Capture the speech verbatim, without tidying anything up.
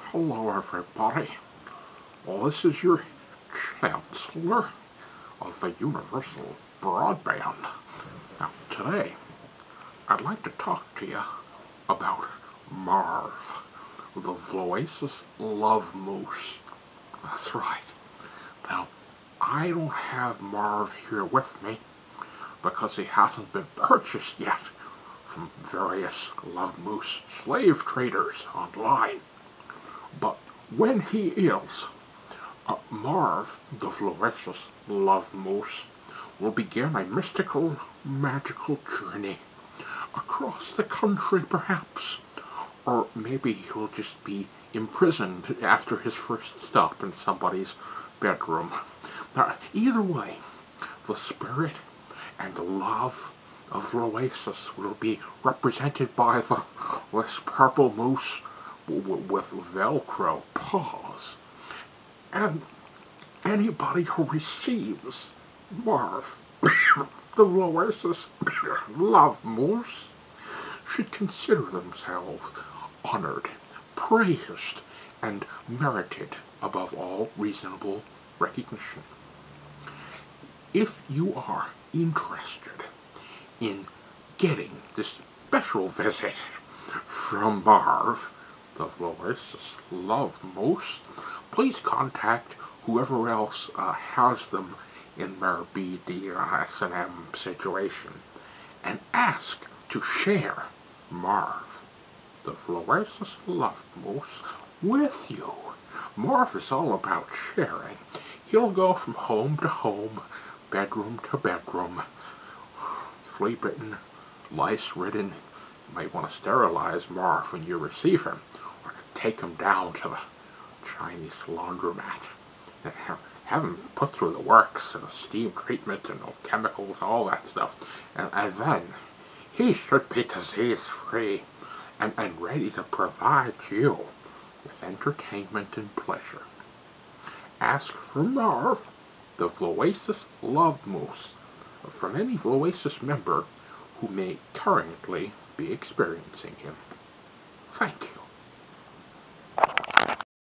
Hello, everybody. Well, this is your Chancellor of the Universal Broadband. Now, today, I'd like to talk to you about Marv, the Vloasis Love Moose. That's right. Now, I don't have Marv here with me because he hasn't been purchased yet from various Love Moose slave traders online. But when he is, uh, Marv, the Vloasis Love Moose, will begin a mystical, magical journey across the country, perhaps. Or maybe he'll just be imprisoned after his first stop in somebody's bedroom. Now, either way, the spirit and the love of Vloasis will be represented by the this purple moose with Velcro paws. And anybody who receives Marv, the Vloasis Love Moose, should consider themselves honored, praised, and merited above all reasonable recognition. If you are interested in getting this special visit from Marv, the Vloasis Love Moose, please contact whoever else uh, has them in their B D S M situation and ask to share Marv, the Vloasis Love Moose, with you. Marv is all about sharing. He'll go from home to home, bedroom to bedroom, flea-bitten, lice-ridden. You might want to sterilize Marv when you receive him, or take him down to the Chinese laundromat and have, have him put through the works, and steam treatment and no chemicals, all that stuff. And, and then he should be disease-free and, and ready to provide you with entertainment and pleasure. Ask for Marv, the Vloasis Love Moose, from any Vloasis member who may currently be experiencing him. Thank you.